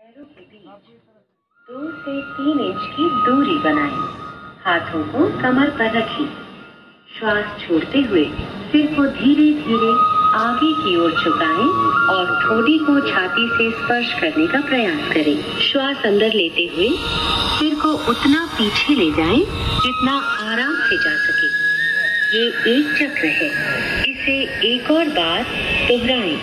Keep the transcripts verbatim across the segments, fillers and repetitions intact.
पैरों के बीच दो से तीन इंच की दूरी बनाएं। हाथों को कमर पर रखें। श्वास छोड़ते हुए सिर को धीरे धीरे आगे की ओर झुकाएं और ठोड़ी को छाती से स्पर्श करने का प्रयास करें। श्वास अंदर लेते हुए सिर को उतना पीछे ले जाएं जितना आराम से जा सके। ये एक चक्र है, इसे एक और बार दोहराएं।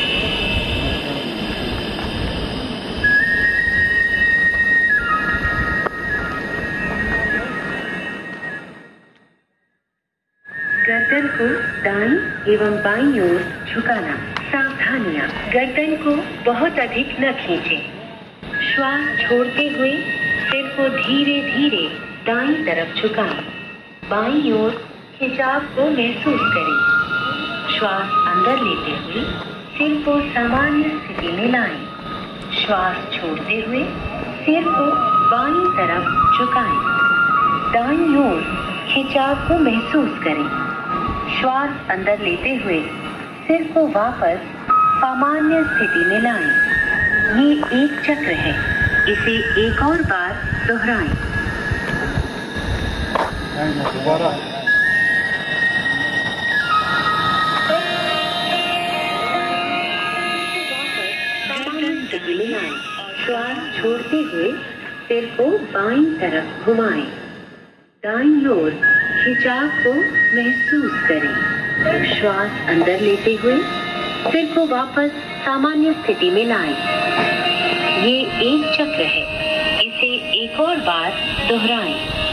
गर्दन को दाईं एवं बाईं ओर झुकाना। सावधानियां, गर्दन को बहुत अधिक न खींचें। श्वास छोड़ते हुए सिर को धीरे धीरे दाईं तरफ झुकाएं। बाईं ओर खिंचाव को महसूस करें। श्वास अंदर लेते हुए सिर को सामान्य स्थिति में लाएं। श्वास छोड़ते हुए सिर को बाईं तरफ झुकाएं। दाईं ओर खिंचाव को महसूस करें। श्वास अंदर लेते हुए सिर को वापस सामान्य स्थिति में लाएं। ये एक चक्र है, इसे एक और बार दोहराएं। श्वास छोड़ते हुए सिर को बाईं तरफ घुमाएं। दाईं ओर खिंचाव को महसूस करें। श्वास अंदर लेते हुए सिर को वापस सामान्य स्थिति में लाएं। ये एक चक्र है, इसे एक और बार दोहराएं।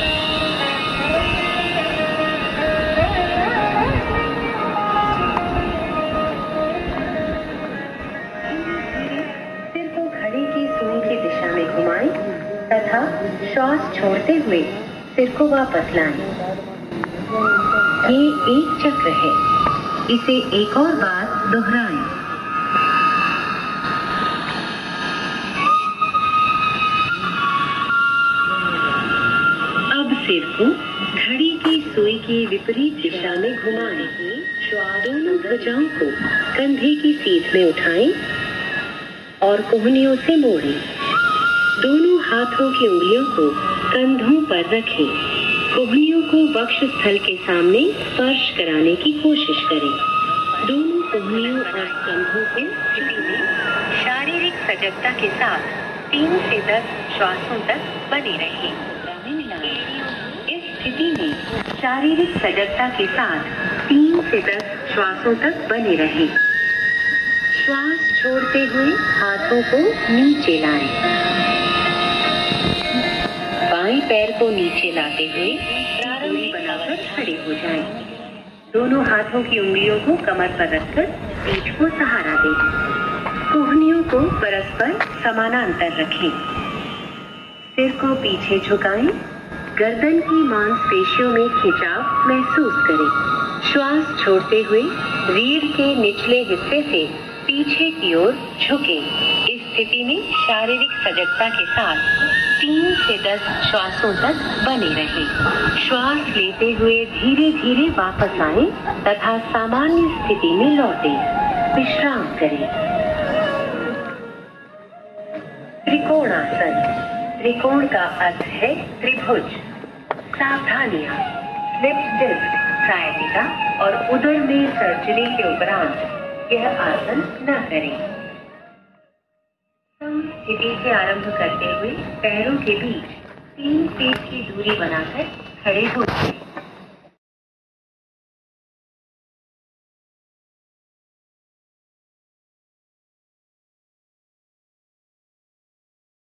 सिर को घड़ी की सुई की दिशा में घुमाएं तथा श्वास छोड़ते हुए सिर को वापस लाएं। ये एक चक्र है, इसे एक और बार दोहराएं। अब सिर को घड़ी की सुई की विपरीत दिशा में घुमाएं। दोनों भुजाओं को कंधे की सीध में उठाएं और कोहनियों से मोड़ें। दोनों हाथों की उंगलियों को कंधों पर रखें। कोहनियों को वक्षस्थल के सामने स्पर्श कराने की कोशिश करें। दोनों कोहनियों और कंधों को शारीरिक सजगता के साथ तीन से दस श्वासों तक बने रहें। इस स्थिति में शारीरिक सजगता के साथ तीन से दस श्वासों तक बने रहें। श्वास छोड़ते हुए हाथों को नीचे लाएं। बाएं पैर को नीचे लाते हुए दूरी बनाकर खड़े हो जाएं। दोनों हाथों की उंगलियों को कमर पर रखकर पीठ को सहारा दें। कोहनियों को परस्पर समानांतर रखें। सिर को पीछे झुकाएं। गर्दन की मांसपेशियों में खिंचाव महसूस करें। श्वास छोड़ते हुए रीढ़ के निचले हिस्से से पीछे की ओर झुकें। इस स्थिति में शारीरिक सजगता के साथ तीन से दस श्वासों तक बने रहें। श्वास लेते हुए धीरे धीरे वापस आएं तथा सामान्य स्थिति में लौटें। विश्राम करें। त्रिकोणासन। त्रिकोण का अर्थ है त्रिभुज। सावधानियां, स्लिप डिस्क, सायटिका और उदर में सर्जरी के उपरांत यह आसन न करें। स्थिति से आरंभ करते हुए पैरों के बीच तीन फीट की दूरी बनाकर खड़े हो जाएं।